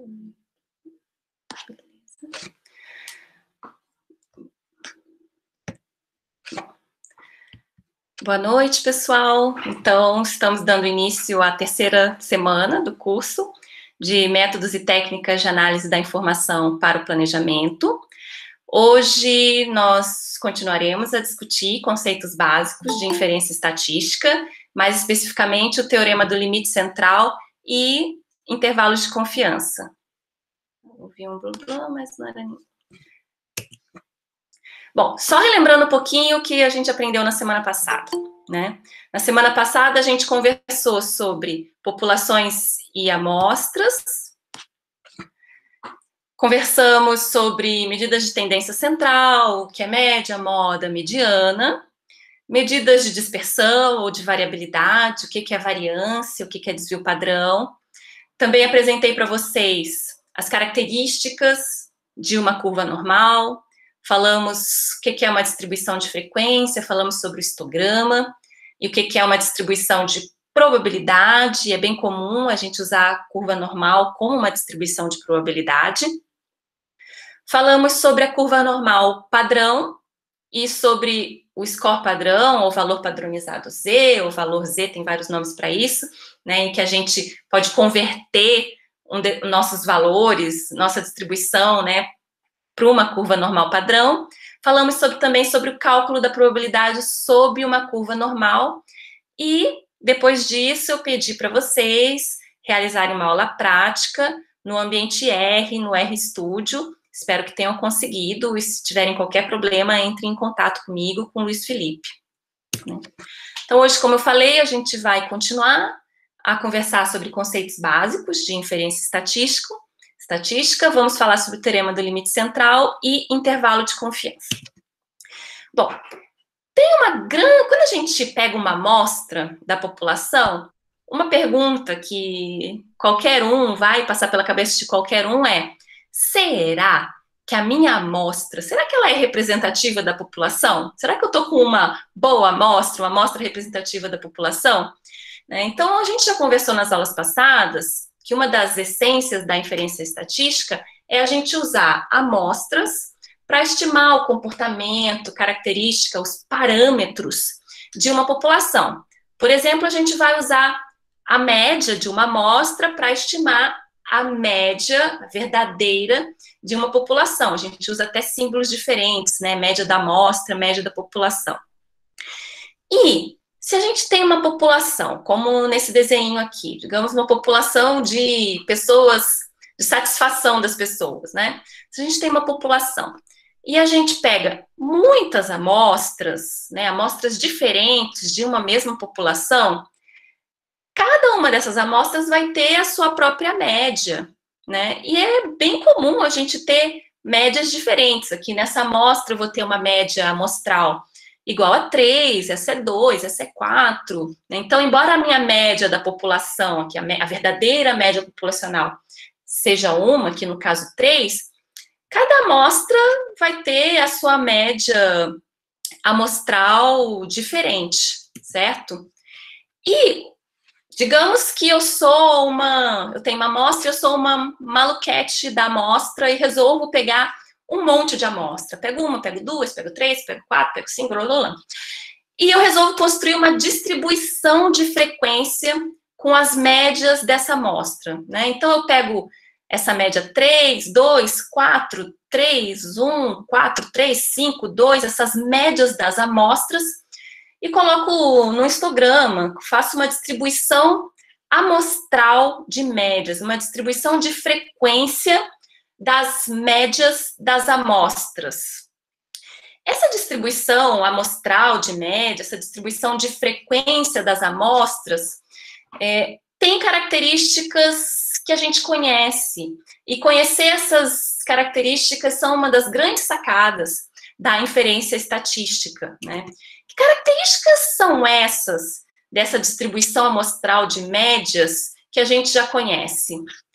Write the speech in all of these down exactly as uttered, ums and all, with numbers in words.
Boa noite, pessoal. Então, estamos dando início à terceira semana do curso de Métodos e Técnicas de Análise da Informação para o Planejamento. Hoje, nós continuaremos a discutir conceitos básicos de inferência estatística, mais especificamente o teorema do limite central e intervalos de confiança. Ouvi um blá blá, mas não era nem... Bom, só relembrando um pouquinho o que a gente aprendeu na semana passada, né? Na semana passada, a gente conversou sobre populações e amostras, conversamos sobre medidas de tendência central, o que é média, moda, mediana, medidas de dispersão ou de variabilidade, o que é variância, o que é desvio padrão. Também apresentei para vocês as características de uma curva normal, falamos o que é uma distribuição de frequência, falamos sobre o histograma, e o que é uma distribuição de probabilidade. É bem comum a gente usar a curva normal como uma distribuição de probabilidade. Falamos sobre a curva normal padrão e sobre o score padrão, ou valor padronizado Z, ou valor Z, tem vários nomes para isso, né, em que a gente pode converter um de, nossos valores, nossa distribuição, né, para uma curva normal padrão. Falamos sobre, também sobre o cálculo da probabilidade sob uma curva normal. E, depois disso, eu pedi para vocês realizarem uma aula prática no ambiente R, no RStudio. Espero que tenham conseguido. E, se tiverem qualquer problema, entrem em contato comigo, com o Luiz Felipe. Então, hoje, como eu falei, a gente vai continuar a conversar sobre conceitos básicos de inferência estatística. Estatística, vamos falar sobre o teorema do limite central e intervalo de confiança. Bom, tem uma grande... Quando a gente pega uma amostra da população, uma pergunta que qualquer um vai passar pela cabeça de qualquer um é: será que a minha amostra, será que ela é representativa da população? Será que eu estou com uma boa amostra, uma amostra representativa da população? Então, a gente já conversou nas aulas passadas que uma das essências da inferência estatística é a gente usar amostras para estimar o comportamento, característica, os parâmetros de uma população. Por exemplo, a gente vai usar a média de uma amostra para estimar a média verdadeira de uma população. A gente usa até símbolos diferentes, né? Média da amostra, média da população. E se a gente tem uma população, como nesse desenho aqui, digamos uma população de pessoas, de satisfação das pessoas, né? Se a gente tem uma população e a gente pega muitas amostras, né, amostras diferentes de uma mesma população, cada uma dessas amostras vai ter a sua própria média, né? E é bem comum a gente ter médias diferentes. Aqui nessa amostra eu vou ter uma média amostral igual a três, essa é dois, essa é quatro. Então, embora a minha média da população, aqui, a, a verdadeira média populacional, seja uma, aqui no caso três, cada amostra vai ter a sua média amostral diferente, certo? E digamos que eu sou uma, eu tenho uma amostra, eu sou uma maluquete da amostra e resolvo pegar um monte de amostra. Pego uma, pego duas, pego três, pego quatro, pego cinco, blá, blá, blá. E eu resolvo construir uma distribuição de frequência com as médias dessa amostra, né? Então, eu pego essa média três, dois, quatro, três, um, quatro, três, cinco, dois, essas médias das amostras, e coloco no histograma, faço uma distribuição amostral de médias, uma distribuição de frequência das médias das amostras. Essa distribuição amostral de média, essa distribuição de frequência das amostras, é, tem características que a gente conhece. E conhecer essas características são uma das grandes sacadas da inferência estatística, né? Que características são essas dessa distribuição amostral de médias que a gente já conhece?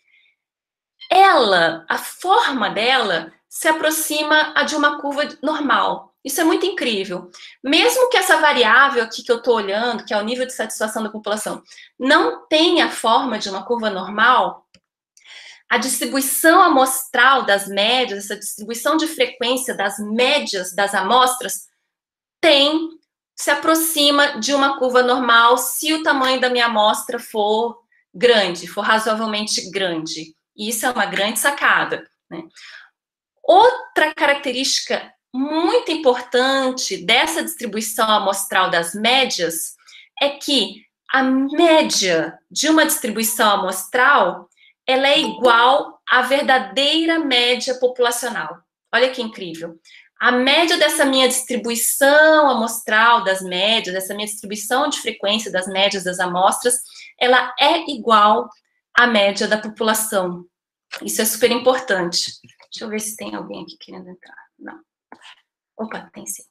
Ela, a forma dela, se aproxima a de uma curva normal. Isso é muito incrível. Mesmo que essa variável aqui que eu estou olhando, que é o nível de satisfação da população, não tenha a forma de uma curva normal, a distribuição amostral das médias, essa distribuição de frequência das médias das amostras, tem, se aproxima de uma curva normal se o tamanho da minha amostra for grande, for razoavelmente grande. E isso é uma grande sacada, né? Outra característica muito importante dessa distribuição amostral das médias é que a média de uma distribuição amostral, ela é igual à verdadeira média populacional. Olha que incrível. A média dessa minha distribuição amostral das médias, dessa minha distribuição de frequência das médias das amostras, ela é igual à média da população. Isso é super importante. Deixa eu ver se tem alguém aqui querendo entrar. Não. Opa, tem sim.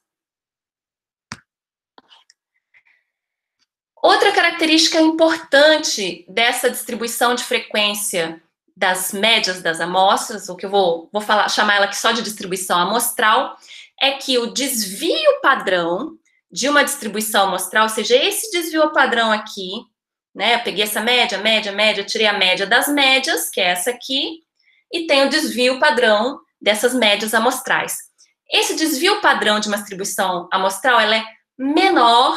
Outra característica importante dessa distribuição de frequência das médias das amostras, o que eu vou, vou falar, chamar ela aqui só de distribuição amostral, é que o desvio padrão de uma distribuição amostral, ou seja, esse desvio padrão aqui, né, eu peguei essa média, média, média, tirei a média das médias, que é essa aqui, e tem o desvio padrão dessas médias amostrais. Esse desvio padrão de uma distribuição amostral, ela é menor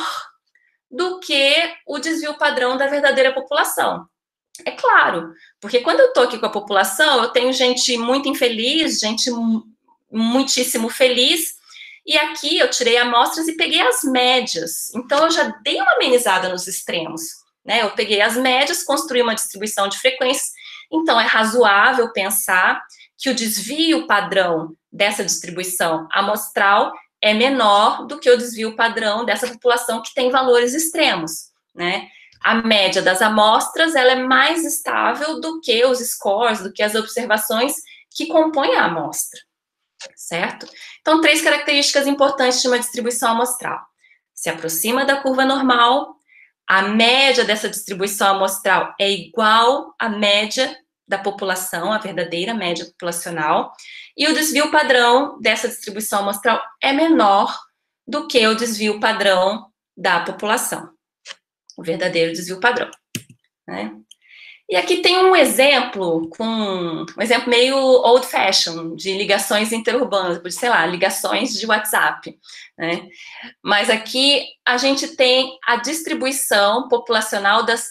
do que o desvio padrão da verdadeira população. É claro, porque quando eu estou aqui com a população, eu tenho gente muito infeliz, gente muitíssimo feliz, e aqui eu tirei amostras e peguei as médias. Então, eu já dei uma amenizada nos extremos, né? Eu peguei as médias, construí uma distribuição de frequências, então é razoável pensar que o desvio padrão dessa distribuição amostral é menor do que o desvio padrão dessa população que tem valores extremos, né? A média das amostras, ela é mais estável do que os scores, do que as observações que compõem a amostra, certo? Então, três características importantes de uma distribuição amostral. Se aproxima da curva normal, a média dessa distribuição amostral é igual à média da população, a verdadeira média populacional, e o desvio padrão dessa distribuição amostral é menor do que o desvio padrão da população, o verdadeiro desvio padrão, né? E aqui tem um exemplo, com um exemplo meio old fashion, de ligações interurbanas, sei lá, ligações de WhatsApp, né? Mas aqui a gente tem a distribuição populacional das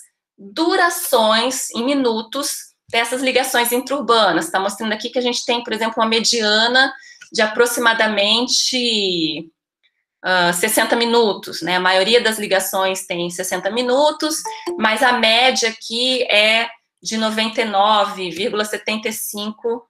durações em minutos dessas ligações interurbanas. Está mostrando aqui que a gente tem, por exemplo, uma mediana de aproximadamente uh, sessenta minutos, né? A maioria das ligações tem sessenta minutos, mas a média aqui é de noventa e nove vírgula setenta e cinco.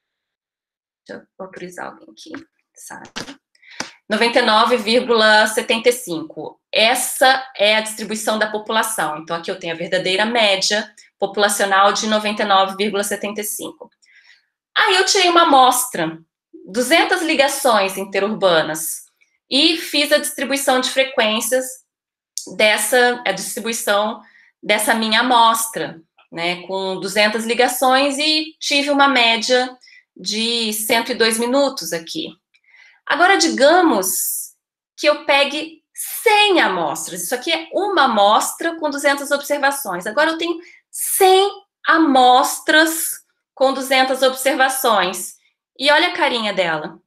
Deixa eu autorizar alguém aqui, sabe? noventa e nove vírgula setenta e cinco. Essa é a distribuição da população. Então, aqui eu tenho a verdadeira média populacional de noventa e nove vírgula setenta e cinco. Aí eu tirei uma amostra, duzentas ligações interurbanas, e fiz a distribuição de frequências dessa, a distribuição dessa minha amostra, né, com duzentas ligações, e tive uma média de cento e dois minutos aqui. Agora, digamos que eu pegue cem amostras. Isso aqui é uma amostra com duzentas observações. Agora, eu tenho cem amostras com duzentas observações. E olha a carinha dela,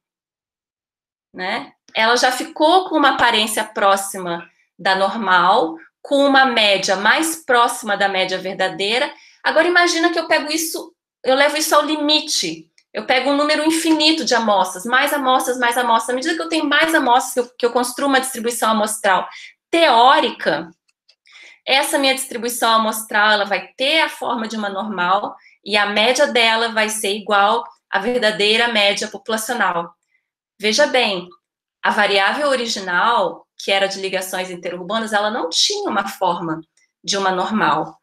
né? Ela já ficou com uma aparência próxima da normal, com uma média mais próxima da média verdadeira. Agora, imagina que eu pego isso, eu levo isso ao limite. Eu pego um número infinito de amostras, mais amostras, mais amostras. À medida que eu tenho mais amostras, que eu, que eu construo uma distribuição amostral teórica, essa minha distribuição amostral, ela vai ter a forma de uma normal, e a média dela vai ser igual à verdadeira média populacional. Veja bem, a variável original, que era de ligações interurbanas, ela não tinha uma forma de uma normal.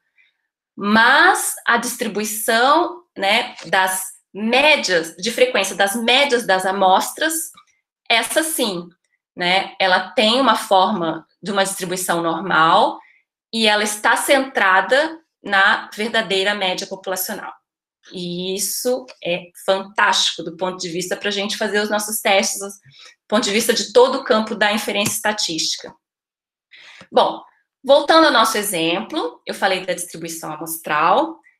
Mas a distribuição, né, das médias, de frequência das médias das amostras, essa sim, né, ela tem uma forma de uma distribuição normal e ela está centrada na verdadeira média populacional. E isso é fantástico do ponto de vista para a gente fazer os nossos testes, do ponto de vista de todo o campo da inferência estatística. Bom, voltando ao nosso exemplo, eu falei da distribuição amostral,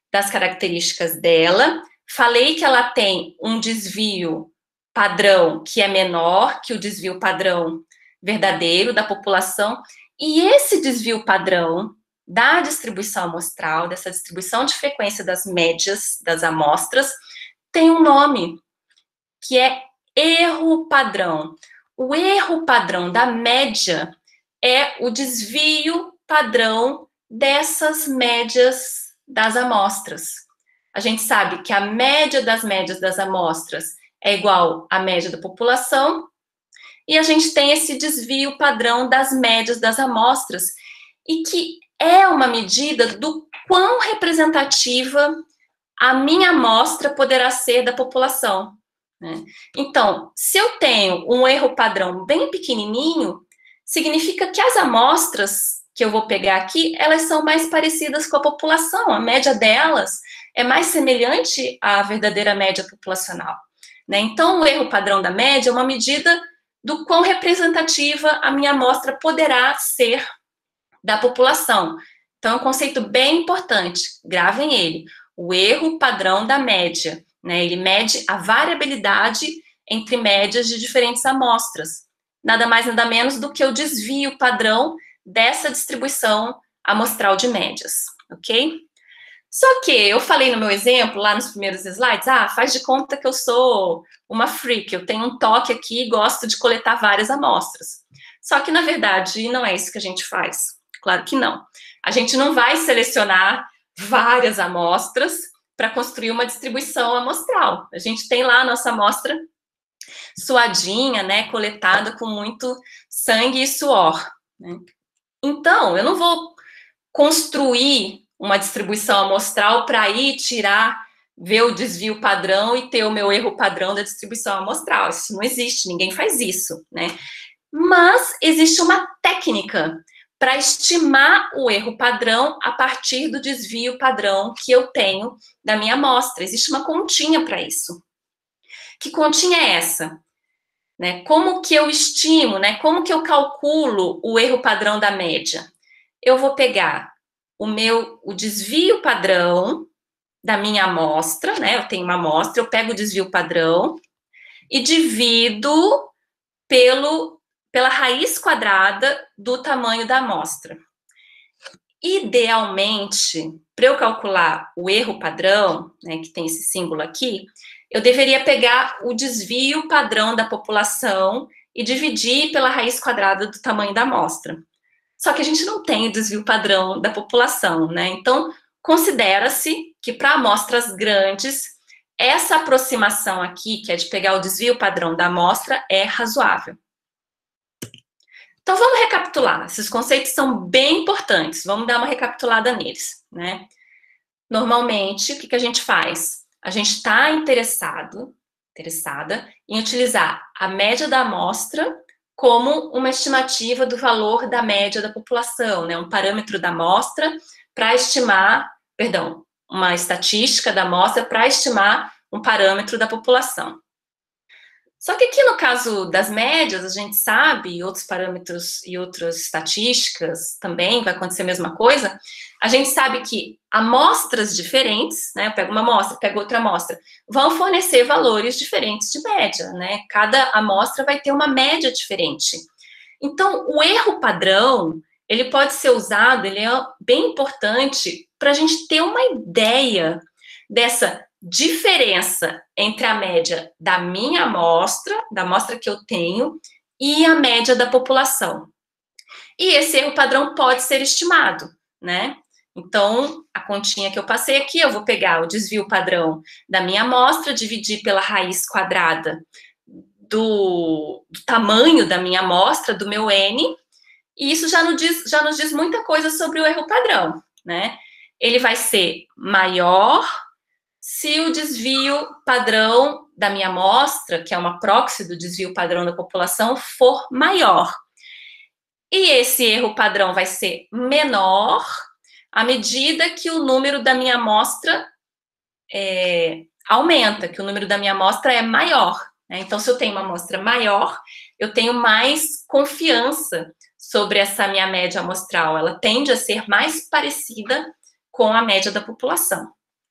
das características dela, falei que ela tem um desvio padrão que é menor que o desvio padrão verdadeiro da população, e esse desvio padrão da distribuição amostral, dessa distribuição de frequência das médias das amostras, tem um nome, que é erro padrão. O erro padrão da média é o desvio padrão dessas médias das amostras. A gente sabe que a média das médias das amostras é igual à média da população, e a gente tem esse desvio padrão das médias das amostras, e que é uma medida do quão representativa a minha amostra poderá ser da população, né? Então, se eu tenho um erro padrão bem pequenininho, significa que as amostras que eu vou pegar aqui, elas são mais parecidas com a população, a média delas é mais semelhante à verdadeira média populacional, né? Então, o erro padrão da média é uma medida do quão representativa a minha amostra poderá ser da população. Então, é um conceito bem importante, gravem ele, o erro padrão da média, né? Ele mede a variabilidade entre médias de diferentes amostras, nada mais, nada menos do que o desvio padrão dessa distribuição amostral de médias, ok? Só que eu falei no meu exemplo, lá nos primeiros slides, ah, faz de conta que eu sou uma freak, eu tenho um toque aqui e gosto de coletar várias amostras. Só que, na verdade, não é isso que a gente faz. Claro que não. A gente não vai selecionar várias amostras para construir uma distribuição amostral. A gente tem lá a nossa amostra suadinha, né, coletada com muito sangue e suor, né? Então, eu não vou construir uma distribuição amostral para ir tirar, ver o desvio padrão e ter o meu erro padrão da distribuição amostral. Isso não existe, ninguém faz isso, né? Mas existe uma técnica para estimar o erro padrão a partir do desvio padrão que eu tenho da minha amostra. Existe uma continha para isso. Que continha é essa? Né? Como que eu estimo, né? Como que eu calculo o erro padrão da média? Eu vou pegar o meu o desvio padrão da minha amostra, né? Eu tenho uma amostra, eu pego o desvio padrão e divido pelo pela raiz quadrada do tamanho da amostra. Idealmente, para eu calcular o erro padrão, né, que tem esse símbolo aqui, eu deveria pegar o desvio padrão da população e dividir pela raiz quadrada do tamanho da amostra. Só que a gente não tem o desvio padrão da população, né? Então, considera-se que para amostras grandes, essa aproximação aqui, que é de pegar o desvio padrão da amostra, é razoável. Então, vamos recapitular. Esses conceitos são bem importantes. Vamos dar uma recapitulada neles, né? Normalmente, o que, que a gente faz? A gente está interessado, interessada em utilizar a média da amostra como uma estimativa do valor da média da população, né? Um parâmetro da amostra para estimar, perdão, uma estatística da amostra para estimar um parâmetro da população. Só que aqui no caso das médias, a gente sabe, e outros parâmetros e outras estatísticas também vai acontecer a mesma coisa, a gente sabe que amostras diferentes, né, eu pego uma amostra, pego outra amostra, vão fornecer valores diferentes de média, né, cada amostra vai ter uma média diferente. Então, o erro padrão, ele pode ser usado, ele é bem importante para a gente ter uma ideia dessa diferença entre a média da minha amostra, da amostra que eu tenho, e a média da população. E esse erro padrão pode ser estimado, né? Então, a continha que eu passei aqui, eu vou pegar o desvio padrão da minha amostra, dividir pela raiz quadrada do, do tamanho da minha amostra, do meu N, e isso já nos diz, já nos diz muita coisa sobre o erro padrão, né? Ele vai ser maior se o desvio padrão da minha amostra, que é uma proxy do desvio padrão da população, for maior. E esse erro padrão vai ser menor à medida que o número da minha amostra é, aumenta, que o número da minha amostra é maior, né? Então, se eu tenho uma amostra maior, eu tenho mais confiança sobre essa minha média amostral. Ela tende a ser mais parecida com a média da população.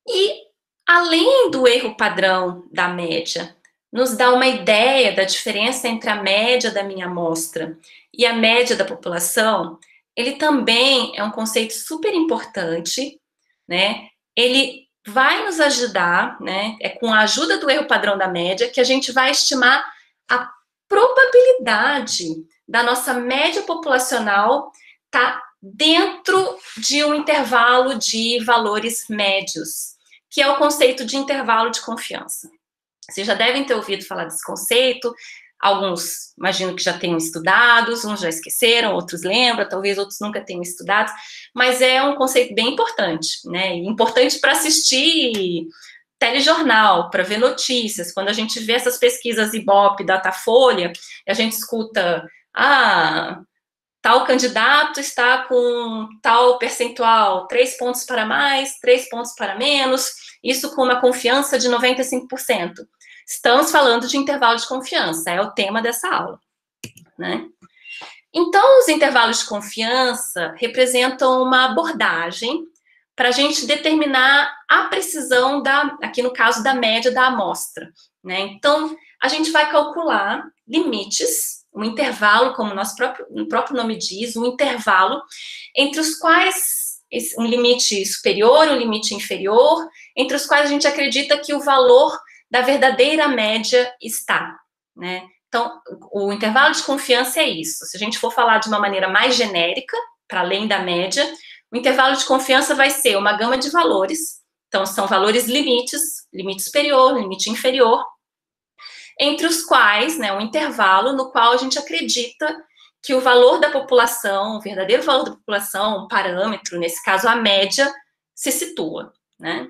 E, além do erro padrão da média, nos dá uma ideia da diferença entre a média da minha amostra e a média da população, ele também é um conceito super importante, né? Ele vai nos ajudar, né? É com a ajuda do erro padrão da média que a gente vai estimar a probabilidade da nossa média populacional estar dentro de um intervalo de valores médios, que é o conceito de intervalo de confiança. Vocês já devem ter ouvido falar desse conceito, alguns imagino que já tenham estudado, uns já esqueceram, outros lembram, talvez outros nunca tenham estudado, mas é um conceito bem importante, né? Importante para assistir telejornal, para ver notícias. Quando a gente vê essas pesquisas Ibope, Datafolha, a gente escuta, ah, tal candidato está com tal percentual, três pontos para mais, três pontos para menos, isso com uma confiança de noventa e cinco por cento. Estamos falando de intervalo de confiança, é o tema dessa aula, né? Então, os intervalos de confiança representam uma abordagem para a gente determinar a precisão da, aqui no caso, da média da amostra, né? Então, a gente vai calcular limites, um intervalo, como o nosso próprio, o próprio nome diz, um intervalo entre os quais um limite superior, um limite inferior, entre os quais a gente acredita que o valor da verdadeira média está, né? Então, o intervalo de confiança é isso. Se a gente for falar de uma maneira mais genérica, para além da média, o intervalo de confiança vai ser uma gama de valores. Então, são valores limites, limite superior, limite inferior, entre os quais, né, um intervalo no qual a gente acredita que o valor da população, o verdadeiro valor da população, um parâmetro, nesse caso a média, se situa, né?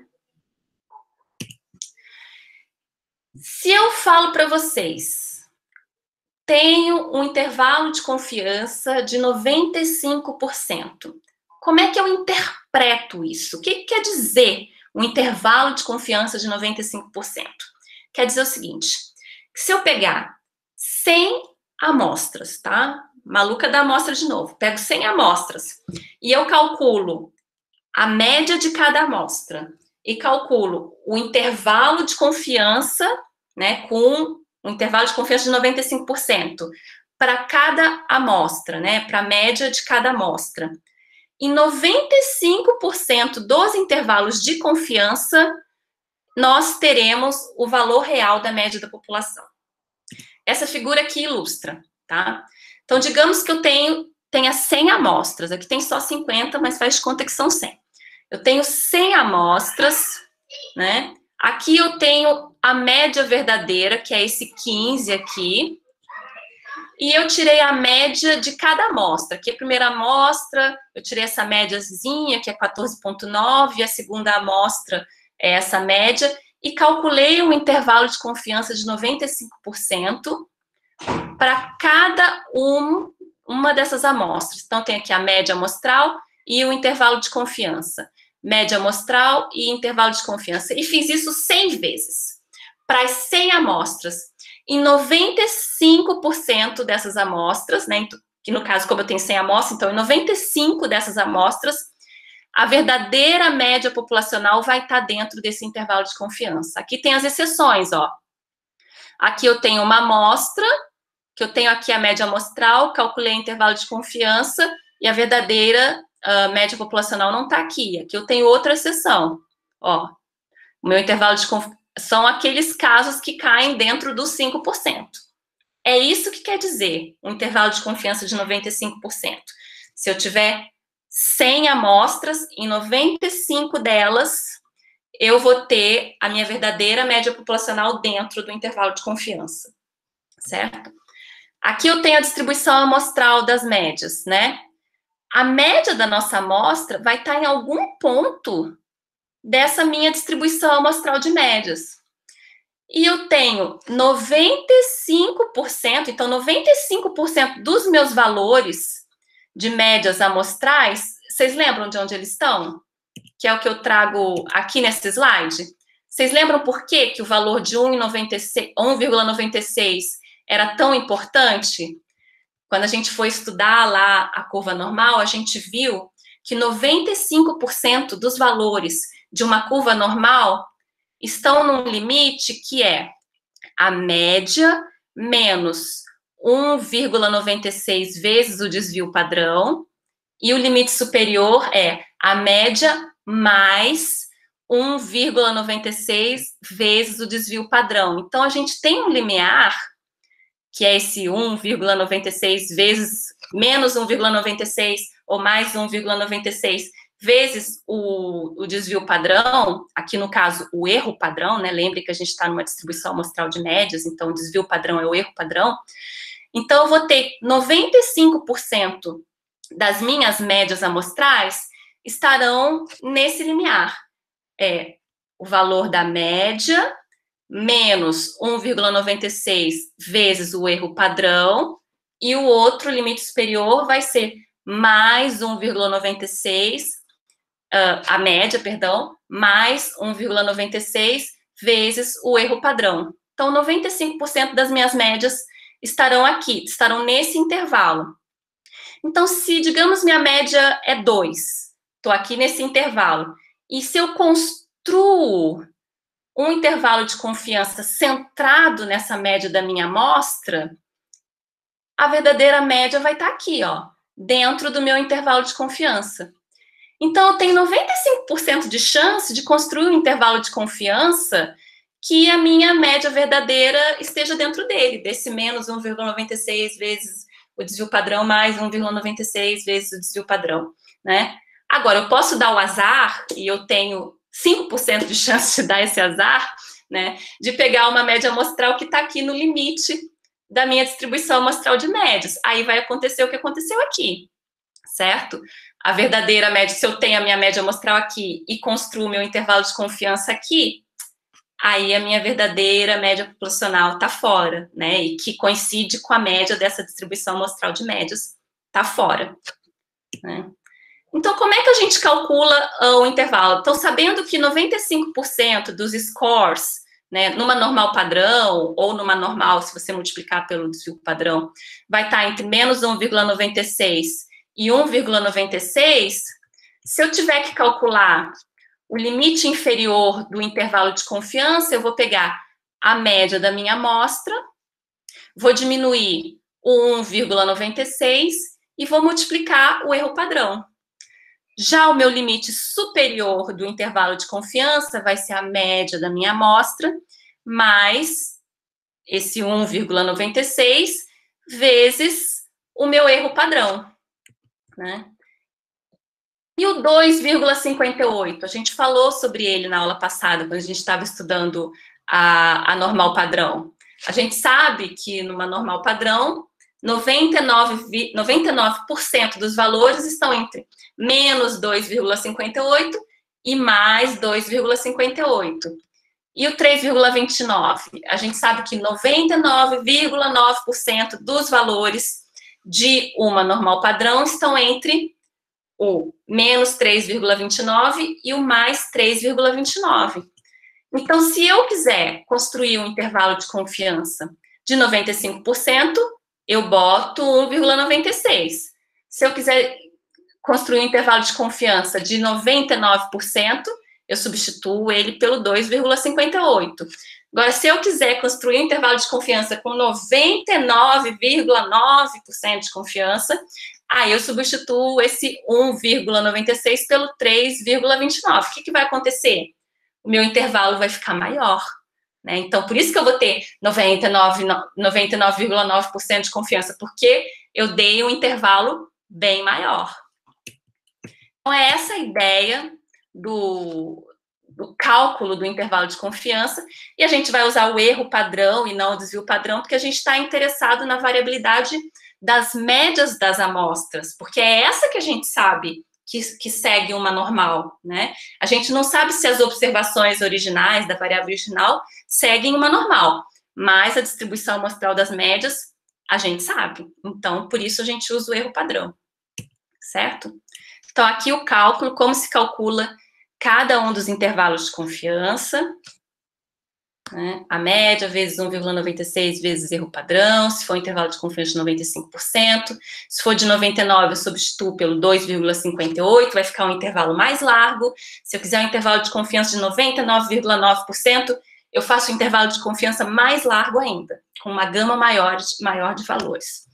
Se eu falo para vocês, tenho um intervalo de confiança de noventa e cinco por cento, como é que eu interpreto isso? O que quer dizer um intervalo de confiança de noventa e cinco por cento? Quer dizer o seguinte, se eu pegar cem amostras, tá? Maluca da amostra de novo. Pego cem amostras e eu calculo a média de cada amostra e calculo o intervalo de confiança, né, com um intervalo de confiança de noventa e cinco por cento para cada amostra, né, para a média de cada amostra. Em noventa e cinco por cento dos intervalos de confiança, nós teremos o valor real da média da população. Essa figura aqui ilustra, tá? Então, digamos que eu tenho, tenha cem amostras, aqui tem só cinquenta, mas faz de conta que são cem. Eu tenho cem amostras, né? Aqui eu tenho a média verdadeira, que é esse quinze aqui, e eu tirei a média de cada amostra. Aqui a primeira amostra, eu tirei essa médiazinha, que é quatorze vírgula nove, e a segunda amostra é essa média, e calculei um intervalo de confiança de noventa e cinco por cento para cada um, uma dessas amostras. Então, tem aqui a média amostral e o intervalo de confiança. Média amostral e intervalo de confiança. E fiz isso cem vezes. Para as cem amostras. Em noventa e cinco por cento dessas amostras, né, que no caso, como eu tenho cem amostras, então em noventa e cinco dessas amostras, a verdadeira média populacional vai estar dentro desse intervalo de confiança. Aqui tem as exceções, ó. Aqui eu tenho uma amostra, que eu tenho aqui a média amostral, calculei o intervalo de confiança, e a verdadeira uh, média populacional não está aqui. Aqui eu tenho outra exceção, ó. O meu intervalo de confiança são aqueles casos que caem dentro dos cinco por cento. É isso que quer dizer um intervalo de confiança de noventa e cinco por cento. Se eu tiver cem amostras, em noventa e cinco delas, eu vou ter a minha verdadeira média populacional dentro do intervalo de confiança, certo? Aqui eu tenho a distribuição amostral das médias, né? A média da nossa amostra vai estar em algum ponto dessa minha distribuição amostral de médias. E eu tenho noventa e cinco por cento, então noventa e cinco por cento dos meus valores de médias amostrais, vocês lembram de onde eles estão? Que é o que eu trago aqui nesse slide. Vocês lembram por que, que o valor de um vírgula noventa e seis era tão importante? Quando a gente foi estudar lá a curva normal, a gente viu que noventa e cinco por cento dos valores de uma curva normal estão num limite que é a média menos um vírgula noventa e seis vezes o desvio padrão, e o limite superior é a média mais um vírgula noventa e seis vezes o desvio padrão. Então, a gente tem um limiar, que é esse um vírgula noventa e seis vezes menos um vírgula noventa e seis ou mais um vírgula noventa e seis vezes o, o desvio padrão, aqui no caso o erro padrão, né? Lembre que a gente está numa distribuição amostral de médias, então o desvio padrão é o erro padrão. Então eu vou ter noventa e cinco por cento das minhas médias amostrais estarão nesse limiar. É o valor da média menos um vírgula noventa e seis vezes o erro padrão, e o outro limite superior vai ser mais um vírgula noventa e seis, Uh, a média, perdão, mais um vírgula noventa e seis vezes o erro padrão. Então, noventa e cinco por cento das minhas médias estarão aqui, estarão nesse intervalo. Então, se, digamos, minha média é dois, estou aqui nesse intervalo, e se eu construo um intervalo de confiança centrado nessa média da minha amostra, a verdadeira média vai estar aqui, ó, dentro do meu intervalo de confiança. Então, eu tenho noventa e cinco por cento de chance de construir um intervalo de confiança que a minha média verdadeira esteja dentro dele, desse menos um vírgula noventa e seis vezes o desvio padrão, mais um vírgula noventa e seis vezes o desvio padrão, né? Agora, eu posso dar o azar, e eu tenho cinco por cento de chance de dar esse azar, né? De pegar uma média amostral que está aqui no limite da minha distribuição amostral de médias. Aí vai acontecer o que aconteceu aqui, certo? A verdadeira média, se eu tenho a minha média amostral aqui e construo o meu intervalo de confiança aqui, aí a minha verdadeira média populacional está fora, né? E que coincide com a média dessa distribuição amostral de médias, está fora, né? Então, como é que a gente calcula uh, o intervalo? Então, sabendo que noventa e cinco por cento dos scores, né, numa normal padrão, ou numa normal, se você multiplicar pelo desvio padrão, vai estar entre menos um vírgula noventa e seis e um vírgula noventa e seis, se eu tiver que calcular o limite inferior do intervalo de confiança, eu vou pegar a média da minha amostra, vou diminuir o um vírgula noventa e seis e vou multiplicar o erro padrão. Já o meu limite superior do intervalo de confiança vai ser a média da minha amostra, mais esse um vírgula noventa e seis vezes o meu erro padrão, né? E o dois vírgula cinquenta e oito, a gente falou sobre ele na aula passada, quando a gente estava estudando a, a normal padrão. A gente sabe que numa normal padrão, noventa e nove por cento dos valores estão entre menos dois vírgula cinquenta e oito e mais dois vírgula cinquenta e oito. E o três vírgula vinte e nove? A gente sabe que noventa e nove vírgula nove por cento dos valores de uma normal padrão estão entre o menos três vírgula vinte e nove e o mais três vírgula vinte e nove. Então, se eu quiser construir um intervalo de confiança de noventa e cinco por cento, eu boto um vírgula noventa e seis. Se eu quiser construir um intervalo de confiança de noventa e nove por cento, eu substituo ele pelo dois vírgula cinquenta e oito. Agora, se eu quiser construir um intervalo de confiança com noventa e nove vírgula nove por cento de confiança, aí eu substituo esse um vírgula noventa e seis pelo três vírgula vinte e nove. O que, que vai acontecer? O meu intervalo vai ficar maior, né? Então, por isso que eu vou ter noventa e nove vírgula nove por cento de confiança, porque eu dei um intervalo bem maior. Então, é essa a ideia do, do cálculo do intervalo de confiança, e a gente vai usar o erro padrão e não o desvio padrão, porque a gente está interessado na variabilidade das médias das amostras, porque é essa que a gente sabe que, que segue uma normal, né? A gente não sabe se as observações originais da variável original seguem uma normal, mas a distribuição amostral das médias a gente sabe. Então, por isso a gente usa o erro padrão, certo? Então, aqui o cálculo, como se calcula cada um dos intervalos de confiança. né? A média vezes um vírgula noventa e seis vezes erro padrão, se for intervalo de confiança de noventa e cinco por cento, se for de noventa e nove, eu substituo pelo dois vírgula cinquenta e oito, vai ficar um intervalo mais largo. Se eu quiser um intervalo de confiança de noventa e nove vírgula nove por cento, eu faço um intervalo de confiança mais largo ainda, com uma gama maior, maior de valores.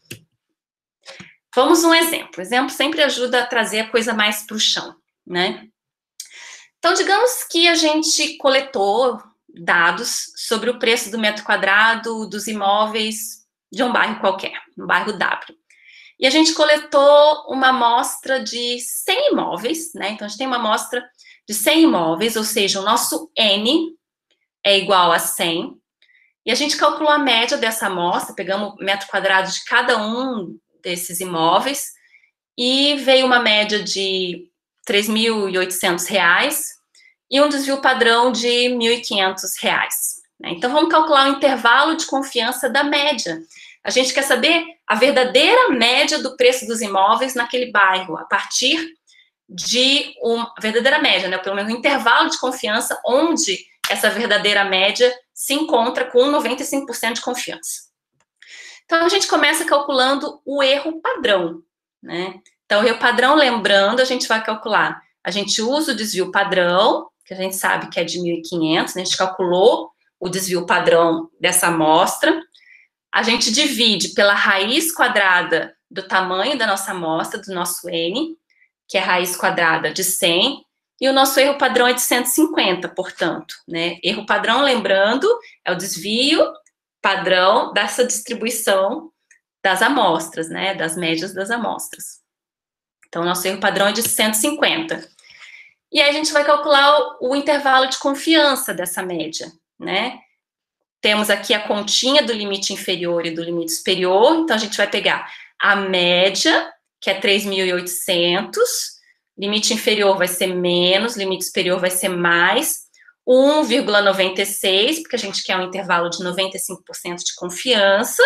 Vamos um exemplo. O exemplo sempre ajuda a trazer a coisa mais para o chão, né? Então, digamos que a gente coletou dados sobre o preço do metro quadrado dos imóveis de um bairro qualquer, um bairro W. E a gente coletou uma amostra de cem imóveis, né? Então, a gente tem uma amostra de cem imóveis, ou seja, o nosso N é igual a cem. E a gente calculou a média dessa amostra, pegamos o metro quadrado de cada um desses imóveis e veio uma média de três mil e oitocentos reais e um desvio padrão de mil e quinhentos reais. Né? Então, vamos calcular o intervalo de confiança da média. A gente quer saber a verdadeira média do preço dos imóveis naquele bairro, a partir de uma verdadeira média, né? Pelo menos um intervalo de confiança onde essa verdadeira média se encontra com noventa e cinco por cento de confiança. Então, a gente começa calculando o erro padrão, né? Então, o erro padrão, lembrando, a gente vai calcular, a gente usa o desvio padrão, que a gente sabe que é de mil e quinhentos, né? A gente calculou o desvio padrão dessa amostra, a gente divide pela raiz quadrada do tamanho da nossa amostra, do nosso N, que é a raiz quadrada de cem, e o nosso erro padrão é de cento e cinquenta, portanto, né? Erro padrão, lembrando, é o desvio padrão dessa distribuição das amostras, né? Das médias das amostras. Então, nosso erro padrão é de cento e cinquenta. E aí a gente vai calcular o, o intervalo de confiança dessa média, né? Temos aqui a continha do limite inferior e do limite superior, então a gente vai pegar a média, que é três mil e oitocentos, limite inferior vai ser menos, limite superior vai ser mais, um vírgula noventa e seis, porque a gente quer um intervalo de noventa e cinco por cento de confiança,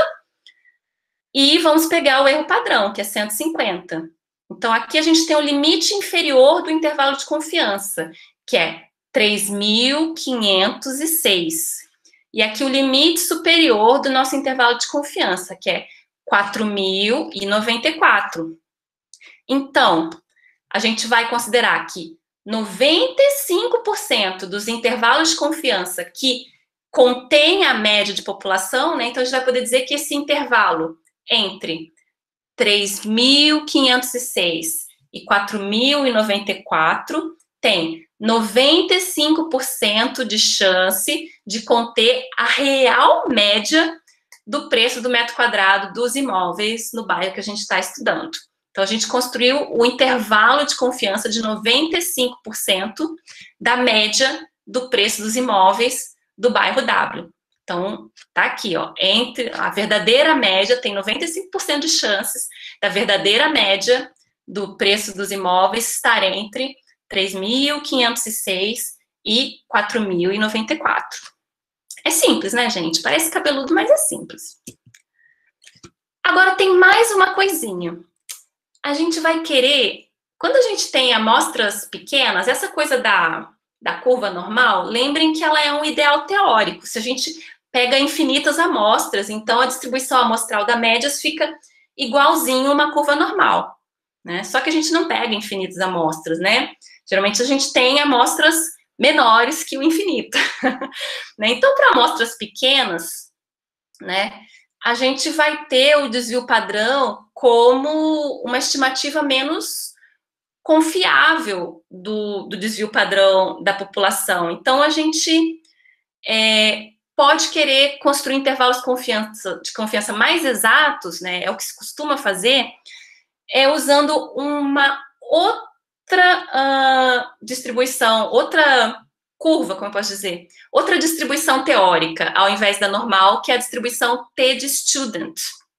e vamos pegar o erro padrão, que é cento e cinquenta. Então, aqui a gente tem o limite inferior do intervalo de confiança, que é três mil quinhentos e seis. E aqui o limite superior do nosso intervalo de confiança, que é quatro mil e noventa e quatro. Então, a gente vai considerar que noventa e cinco por cento dos intervalos de confiança que contém a média de população, né? Então, a gente vai poder dizer que esse intervalo entre três mil quinhentos e seis e quatro mil e noventa e quatro tem noventa e cinco por cento de chance de conter a real média do preço do metro quadrado dos imóveis no bairro que a gente está estudando. Então, a gente construiu o intervalo de confiança de noventa e cinco por cento da média do preço dos imóveis do bairro W. Então, tá aqui, ó, entre a verdadeira média, tem noventa e cinco por cento de chances da verdadeira média do preço dos imóveis estar entre três mil quinhentos e seis e quatro mil e noventa e quatro. É simples, né, gente? Parece cabeludo, mas é simples. Agora, tem mais uma coisinha. A gente vai querer, quando a gente tem amostras pequenas, essa coisa da, da curva normal, lembrem que ela é um ideal teórico. Se a gente pega infinitas amostras, então a distribuição amostral da médias fica igualzinho uma curva normal, né? Só que a gente não pega infinitas amostras, né? Geralmente a gente tem amostras menores que o infinito, né? Então, para amostras pequenas, né, a gente vai ter o desvio padrão como uma estimativa menos confiável do, do desvio padrão da população. Então, a gente é, pode querer construir intervalos de confiança, de confiança mais exatos, né, é o que se costuma fazer, é usando uma outra uh, distribuição, outra curva, como eu posso dizer, outra distribuição teórica, ao invés da normal, que é a distribuição T de student.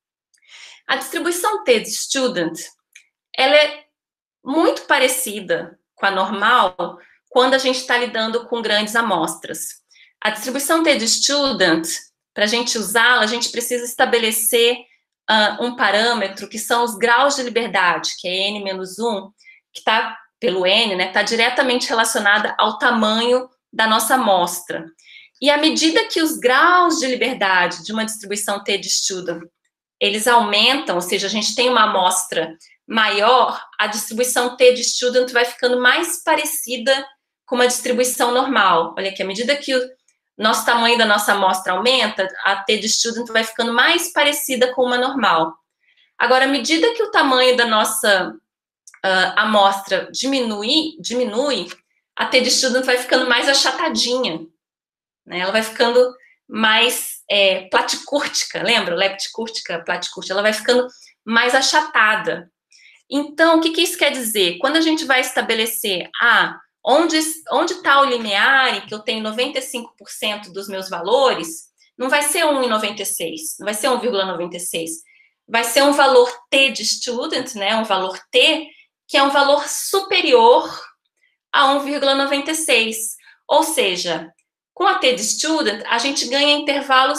A distribuição T de student, ela é muito parecida com a normal quando a gente está lidando com grandes amostras. A distribuição T de student, para a gente usá-la, a gente precisa estabelecer uh, um parâmetro que são os graus de liberdade, que é N menos um, que está, pelo N, né, está diretamente relacionada ao tamanho da nossa amostra. E à medida que os graus de liberdade de uma distribuição T de student, eles aumentam, ou seja, a gente tem uma amostra maior, a distribuição T de student vai ficando mais parecida com uma distribuição normal. Olha aqui, à medida que o nosso tamanho da nossa amostra aumenta, a T de student vai ficando mais parecida com uma normal. Agora, à medida que o tamanho da nossa uh, amostra diminui, diminui, a T de student vai ficando mais achatadinha, né? Ela vai ficando mais é, platicúrtica, lembra? Lepticúrtica, platicúrtica, ela vai ficando mais achatada. Então, o que, que isso quer dizer? Quando a gente vai estabelecer, ah, onde está o limiar em que eu tenho noventa e cinco por cento dos meus valores, não vai ser um vírgula noventa e seis, não vai ser um vírgula noventa e seis, vai ser um valor T de student, né, um valor T, que é um valor superior a um vírgula noventa e seis. Ou seja, com a T de student, a gente ganha intervalos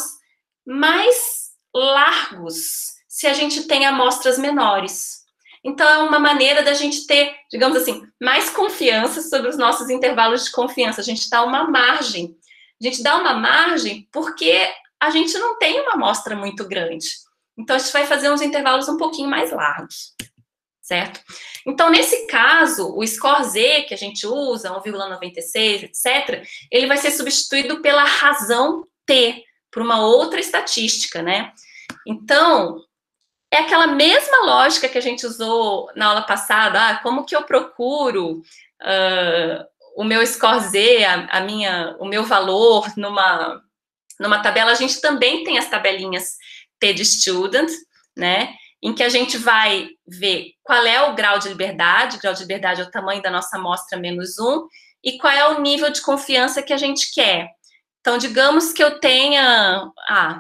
mais largos se a gente tem amostras menores. Então, é uma maneira da gente ter, digamos assim, mais confiança sobre os nossos intervalos de confiança. A gente dá uma margem. A gente dá uma margem porque a gente não tem uma amostra muito grande. Então, a gente vai fazer uns intervalos um pouquinho mais largos, certo? Então, nesse caso, o score Z que a gente usa, um vírgula noventa e seis, etcétera, ele vai ser substituído pela razão T, por uma outra estatística, né? Então, é aquela mesma lógica que a gente usou na aula passada, ah, como que eu procuro uh, o meu score Z, a, a minha, o meu valor numa, numa tabela, a gente também tem as tabelinhas T de student, né, em que a gente vai ver qual é o grau de liberdade, o grau de liberdade é o tamanho da nossa amostra menos um, e qual é o nível de confiança que a gente quer. Então, digamos que eu tenha... Ah,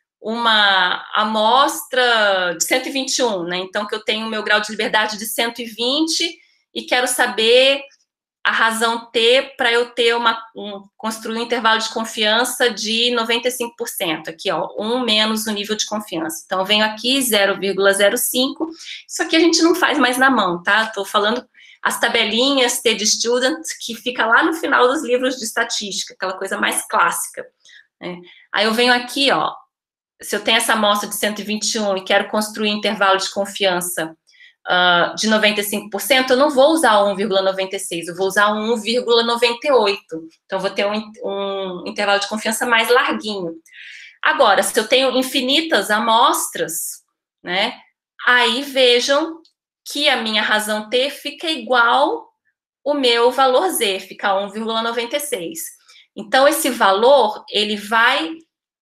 uma amostra de cento e vinte e um, né? Então, que eu tenho o meu grau de liberdade de cento e vinte e quero saber a razão T para eu ter uma, um, construir um intervalo de confiança de noventa e cinco por cento. Aqui, ó, um menos o nível de confiança. Então, eu venho aqui, zero vírgula zero cinco. Isso aqui a gente não faz mais na mão, tá? Estou falando as tabelinhas T de student, que fica lá no final dos livros de estatística, aquela coisa mais clássica, né? Aí eu venho aqui, ó, se eu tenho essa amostra de cento e vinte e um e quero construir um intervalo de confiança uh, de noventa e cinco por cento, eu não vou usar um vírgula noventa e seis, eu vou usar um vírgula noventa e oito. Então, eu vou ter um, um intervalo de confiança mais larguinho. Agora, se eu tenho infinitas amostras, né, aí vejam que a minha razão T fica igual o meu valor Z, fica um vírgula noventa e seis. Então, esse valor, ele vai...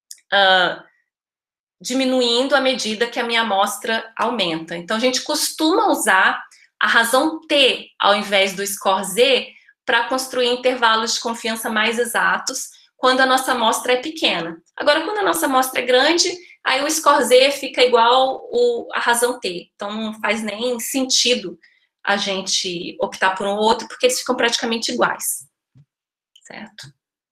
Uh, diminuindo à medida que a minha amostra aumenta. Então, a gente costuma usar a razão T ao invés do score Z para construir intervalos de confiança mais exatos quando a nossa amostra é pequena. Agora, quando a nossa amostra é grande, aí o score Z fica igual o, a razão T. Então, não faz nem sentido a gente optar por um ou outro, porque eles ficam praticamente iguais. Certo?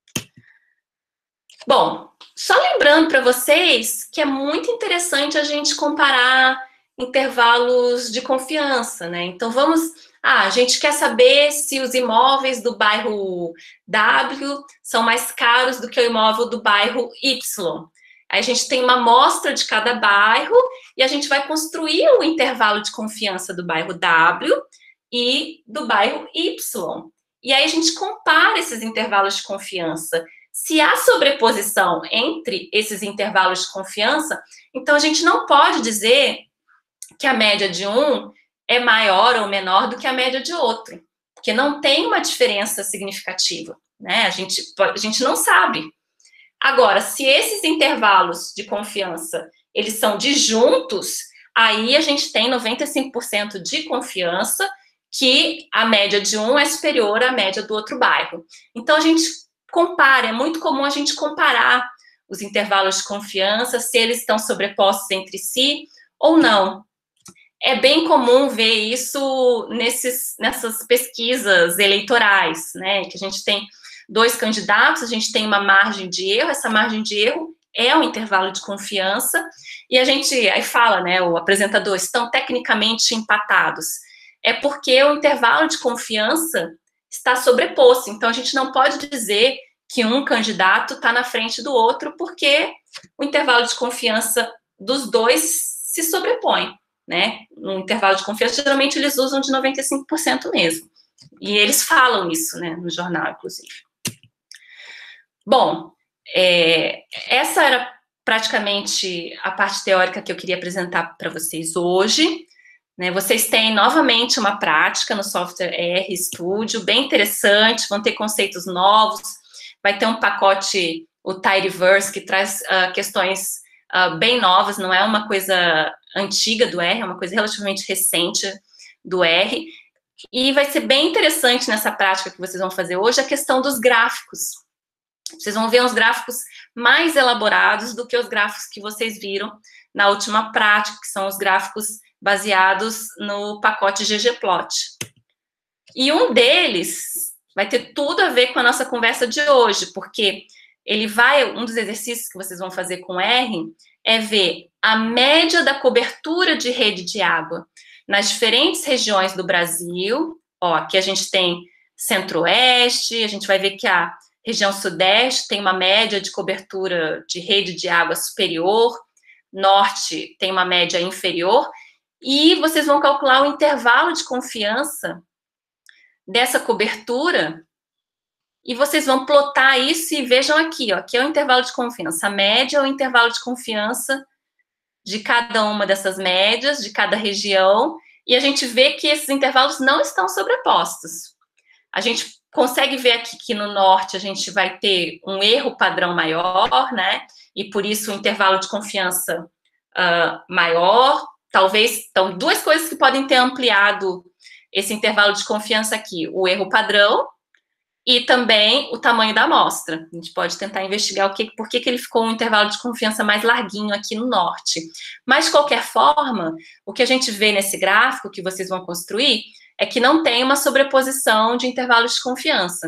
Bom, só lembrando para vocês que é muito interessante a gente comparar intervalos de confiança, né? Então, vamos... Ah, a gente quer saber se os imóveis do bairro W são mais caros do que o imóvel do bairro Y. Aí a gente tem uma amostra de cada bairro e a gente vai construir o intervalo de confiança do bairro W e do bairro Y. E aí a gente compara esses intervalos de confiança. Se há sobreposição entre esses intervalos de confiança, então a gente não pode dizer que a média de um é maior ou menor do que a média de outro, porque não tem uma diferença significativa, né? A gente, a gente não sabe. Agora, se esses intervalos de confiança, eles são disjuntos, aí a gente tem noventa e cinco por cento de confiança que a média de um é superior à média do outro bairro. Então, a gente compara, é muito comum a gente comparar os intervalos de confiança, se eles estão sobrepostos entre si ou não. É bem comum ver isso nesses, nessas pesquisas eleitorais, né? Que a gente tem dois candidatos, a gente tem uma margem de erro, essa margem de erro é o intervalo de confiança, e a gente aí fala, né? O apresentador, estão tecnicamente empatados. É porque o intervalo de confiança está sobreposto, então a gente não pode dizer que um candidato está na frente do outro, porque o intervalo de confiança dos dois se sobrepõe, né? No intervalo de confiança, geralmente eles usam de noventa e cinco por cento mesmo. E eles falam isso, né, no jornal, inclusive. Bom, é, essa era praticamente a parte teórica que eu queria apresentar para vocês hoje. Né, vocês têm novamente uma prática no software RStudio, bem interessante, vão ter conceitos novos, vai ter um pacote, o Tidyverse, que traz uh, questões uh, bem novas, não é uma coisa antiga do R, é uma coisa relativamente recente do R, e vai ser bem interessante nessa prática que vocês vão fazer hoje a questão dos gráficos. Vocês vão ver uns gráficos mais elaborados do que os gráficos que vocês viram na última prática, que são os gráficos baseados no pacote ggplot. E um deles vai ter tudo a ver com a nossa conversa de hoje, porque ele vai, um dos exercícios que vocês vão fazer com R é ver a média da cobertura de rede de água nas diferentes regiões do Brasil. Ó, aqui a gente tem centro-oeste, a gente vai ver que a região sudeste tem uma média de cobertura de rede de água superior, norte tem uma média inferior, e vocês vão calcular o intervalo de confiança dessa cobertura, e vocês vão plotar isso e vejam aqui, ó, aqui é o intervalo de confiança. A média é o intervalo de confiança de cada uma dessas médias, de cada região, e a gente vê que esses intervalos não estão sobrepostos. A gente consegue ver aqui que no norte a gente vai ter um erro padrão maior, né? E por isso o intervalo de confiança uh, maior. Talvez, então, duas coisas que podem ter ampliado esse intervalo de confiança aqui: o erro padrão e também o tamanho da amostra. A gente pode tentar investigar o que, por que, que ele ficou um intervalo de confiança mais larguinho aqui no norte. Mas, de qualquer forma, o que a gente vê nesse gráfico que vocês vão construir é que não tem uma sobreposição de intervalos de confiança.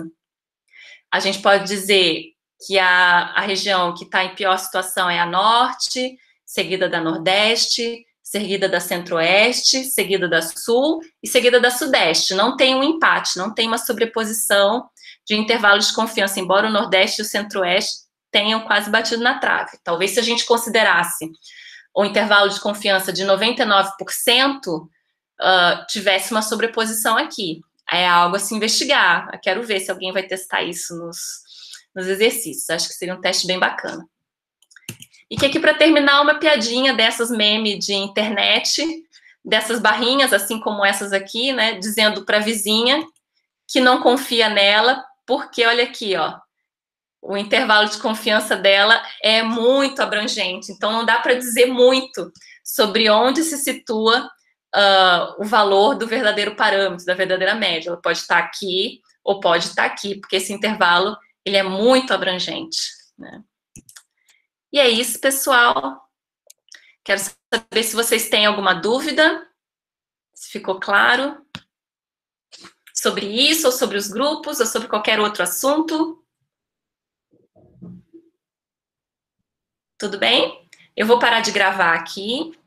A gente pode dizer que a, a região que está em pior situação é a norte, seguida da nordeste, seguida da centro-oeste, seguida da sul e seguida da sudeste. Não tem um empate, não tem uma sobreposição de intervalos de confiança, embora o nordeste e o centro-oeste tenham quase batido na trave. Talvez se a gente considerasse o intervalo de confiança de noventa e nove por cento, uh, tivesse uma sobreposição aqui. É algo a se investigar. Eu quero ver se alguém vai testar isso nos, nos exercícios. Acho que seria um teste bem bacana. E que aqui, para terminar, uma piadinha dessas meme de internet, dessas barrinhas, assim como essas aqui, né, dizendo para a vizinha que não confia nela, porque, olha aqui, ó, o intervalo de confiança dela é muito abrangente, então não dá para dizer muito sobre onde se situa uh, o valor do verdadeiro parâmetro, da verdadeira média. Ela pode estar aqui ou pode estar aqui, porque esse intervalo, ele é muito abrangente, né? E é isso, pessoal. Quero saber se vocês têm alguma dúvida, se ficou claro sobre isso, ou sobre os grupos, ou sobre qualquer outro assunto. Tudo bem? Eu vou parar de gravar aqui.